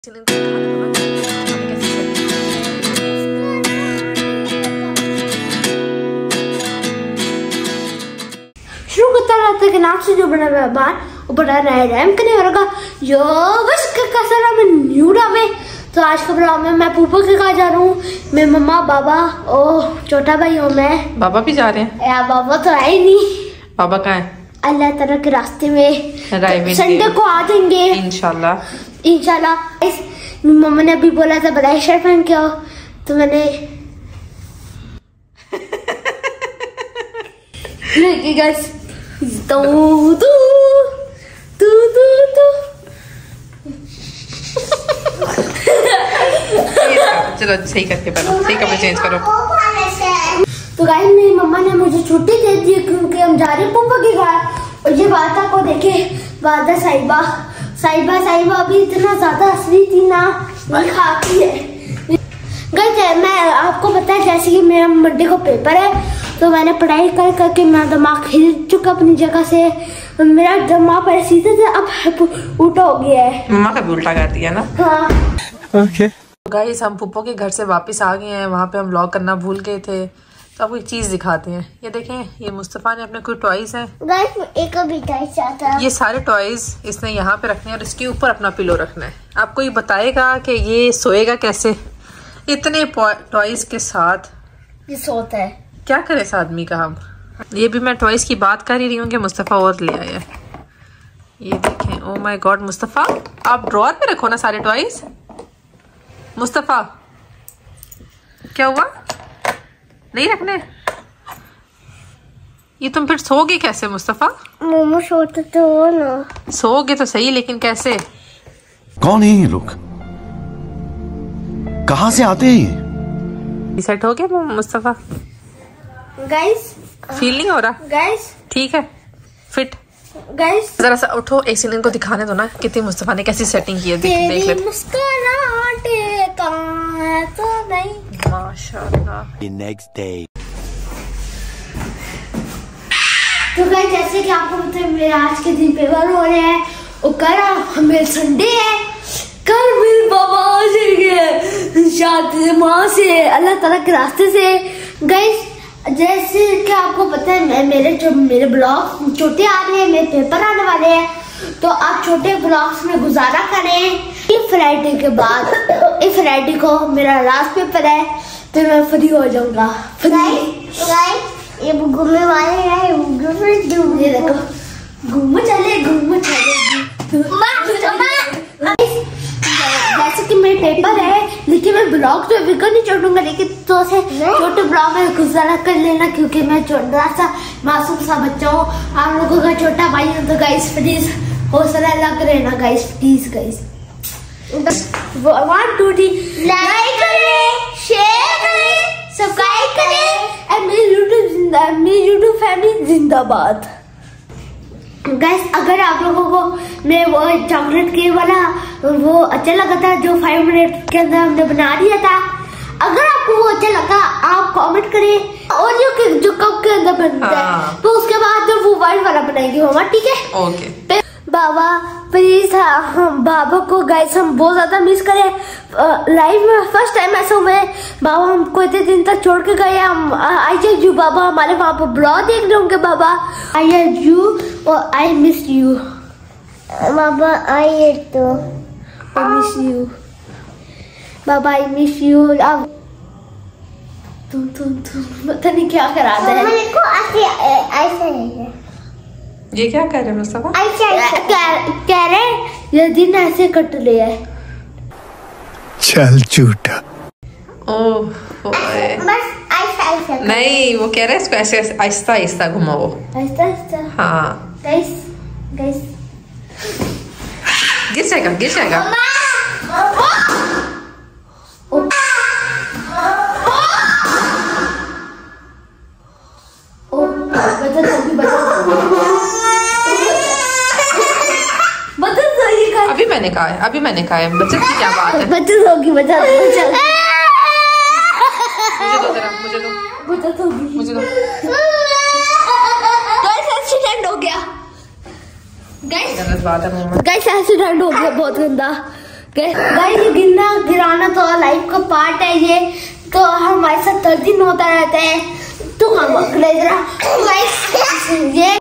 शुक्र के नाम से जो बना हुआ बार वो बड़ा रैम करने वाला जो बस का सारा में न्यूडा में। तो आज का ब्लॉग में मैं पूपा के कहा जा रहा हूँ। मैं मम्मा बाबा और छोटा भाई और मैं। बाबा भी जा रहे हैं यार? बाबा तो है ही नहीं। बाबा कहाँ है? अल्लाह ताला के रास्ते में संडे को आ जाएंगे इंशाल्लाह। मम्मा ने अभी बोला था ब्लैक शर्ट पहन के आओ तो मैंने चलो सही करके पहनो, सही कपड़े चेंज करो। तो गाइस मेरी मम्मा ने मुझे छुट्टी दे दी क्योंकि हम जा रहे हैं पुप्पा के घर। और ये वादा को देखे, वादा साहिबा अभी इतना ज्यादा हंसी थी ना, खाती है। गाइस मैं आपको पता है जैसे कि मेरा मंडे को पेपर है तो मैंने पढ़ाई कर करके मेरा दिमाग हिल चुका अपनी जगह से। मेरा दिमाग पहले सीधे से अब उल्टा हो गया है। मम्मा का भी उल्टा कर दिया ना। हाँ ओके गाइस हम पुप्पो के घर से वापस आ गए हैं। वहाँ पे हम व्लॉग करना भूल गए थे तो आपको एक चीज दिखाते हैं। ये देखें, ये मुस्तफा ने अपने कोई टॉयज हैं। गाइस एक भी टॉयज आता है। ये सारे टॉयज इसने यहाँ पे रखने हैं और इसके ऊपर अपना पिलो रखना है। आपको ये बताएगा कि ये सोएगा कैसे इतने टॉयज के साथ। ये सोता है, क्या करे इस आदमी का हम। ये भी मैं टॉयज की बात कर ही रही हूँ कि मुस्तफा और ले आया। ये देखें, ओ माय गॉड मुस्तफा आप ड्रॉअर में रखो ना सारे टॉयज। मुस्तफा क्या हुआ, नहीं रखने? ये तुम फिर सोगे कैसे मुस्तफा? मोमो सोते तो हो ना। सोगे तो सही लेकिन कैसे? कौन है ये लोग, कहाँ से आते हैं ये? सेट हो गया मुस्तफा? गाइस फील नहीं हो रहा? गाइस तो है फिट? गाइस जरा सा उठो, एक सेकंड को दिखाने दो ना कितनी मुस्तफा ने कैसी सेटिंग की है। देख ले तो नहीं माशाल्लाह। तो गाइस जैसे कि आपको पता है मेरे आज के दिन पेपर हो रहे हैं और कल मेरे संडे है। कल मेरे बाबा आ जाएंगे शादी माँ से, अल्लाह ताला के रास्ते से। गाइस जैसे कि आपको पता है मेरे ब्लॉग छोटे आ रहे हैं, मेरे पेपर आने वाले हैं तो आप छोटे ब्लॉग्स में गुजारा करें। इस फ्राइडे के बाद, इस फ्राइडे को मेरा लास्ट पेपर है तो मैं फ्री हो जाऊंगा। ये घूमने वाले हैं, ये देखो घूमने चले। जैसे कि मेरे पेपर है लेकिन मैं ब्लॉग तो अभी नहीं छोड़ूंगा, लेकिन तो से छोटे ब्लॉग में गुजारा कर लेना क्योंकि मैं छोटा सा मासूम सा बच्चा हूँ। आप लोगों का छोटा भाई है तो गाइस प्लीज हौसला लग रहना गाइस, प्लीज गाइस। 1 2 3 लाइक करें, शेयर करें, सब्सक्राइब करें और मेरी यूट्यूब फैमिली जिंदाबाद। गाइस अगर आप लोगों को मैं वो चॉकलेट केक वाला वो अच्छा लगा था जो 5 मिनट के अंदर हमने बना दिया था, अगर आपको वो अच्छा लगा आप कमेंट करें। और जो कप के अंदर बनता है तो उसके बाद जो वो वाइट वाला बनाएंगे मामा, ठीक है? ओके बाबा प्लीज हम बाबा को गाइस हम बहुत ज्यादा मिस करें। लाइफ में फर्स्ट टाइम ऐसा हुआ है, बाबा हमको इतने दिन तक छोड़ के गए। हम आई लव यू बाबा, हमारे वहाँ पर ब्लॉग देख रहे होंगे बाबा। आई लव यू और आई मिस यू बाबा। आई मिस यू बाबा, आई मिस यू। अब तुम पता नहीं क्या करा दे। ये क्या कर रहे मुस्तफा? कह रहे ये दिन ऐसे कट लिया है। चल झूठा। ओह नहीं, वो कह रहे हैं इसको ऐसे आहिस्ता आहिस्ता घुमाओ। आहिस्ता हाँ गाइस गिर जाएगा। अभी मैंने कहा है बचत की क्या बात है। बचत होगी मुझे दो। गाइस एक्सीडेंट हो गया। गलत बात है। गाइस एक्सीडेंट हो गया बहुत गंदा। गाइस ये गिरना गिराना तो लाइफ का पार्ट है, ये तो हमारे साथ हर दिन होता रहता है। तो हम गाइस ये